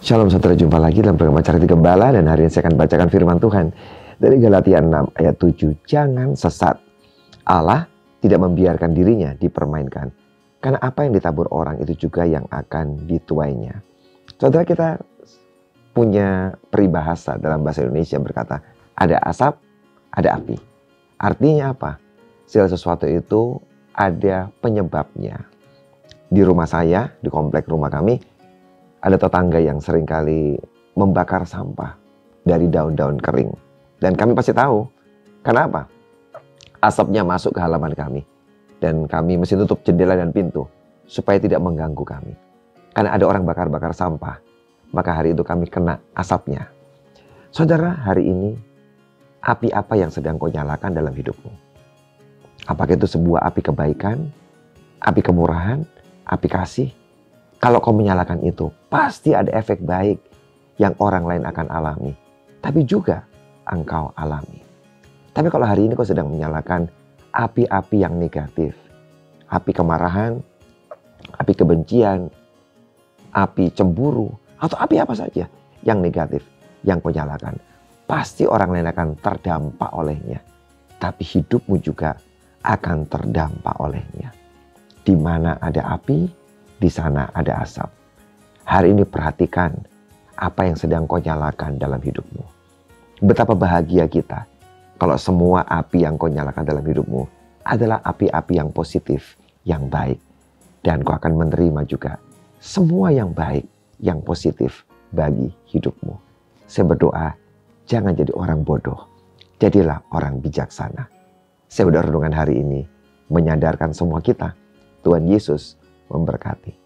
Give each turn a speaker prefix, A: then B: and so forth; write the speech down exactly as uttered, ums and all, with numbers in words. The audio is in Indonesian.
A: Shalom saudara, jumpa lagi dalam program Acara Hati Gembala, dan hari ini saya akan bacakan firman Tuhan dari Galatia enam ayat tujuh. Jangan sesat. Allah tidak membiarkan dirinya dipermainkan, karena apa yang ditabur orang itu juga yang akan dituainya. Saudara, kita punya peribahasa dalam bahasa Indonesia berkata, ada asap, ada api. Artinya apa? Segala sesuatu itu ada penyebabnya. Di rumah saya, di komplek rumah kami, ada tetangga yang seringkali membakar sampah dari daun-daun kering. Dan kami pasti tahu, kenapa? Asapnya masuk ke halaman kami. Dan kami mesti tutup jendela dan pintu, supaya tidak mengganggu kami. Karena ada orang bakar-bakar sampah, maka hari itu kami kena asapnya. Saudara, hari ini, api apa yang sedang kau nyalakan dalam hidupmu? Apakah itu sebuah api kebaikan, api kemurahan, api kasih? Kalau kau menyalakan itu, pasti ada efek baik yang orang lain akan alami. Tapi juga engkau alami. Tapi kalau hari ini kau sedang menyalakan api-api yang negatif, api kemarahan, api kebencian, api cemburu, atau api apa saja yang negatif yang kau nyalakan, pasti orang lain akan terdampak olehnya. Tapi hidupmu juga akan terdampak olehnya. Di mana ada api, di sana ada asap. Hari ini perhatikan apa yang sedang kau nyalakan dalam hidupmu. Betapa bahagia kita kalau semua api yang kau nyalakan dalam hidupmu adalah api-api yang positif, yang baik. Dan kau akan menerima juga semua yang baik, yang positif bagi hidupmu. Saya berdoa, jangan jadi orang bodoh, jadilah orang bijaksana. Saya berdoa renungan hari ini menyadarkan semua kita, Tuhan Yesus memberkati.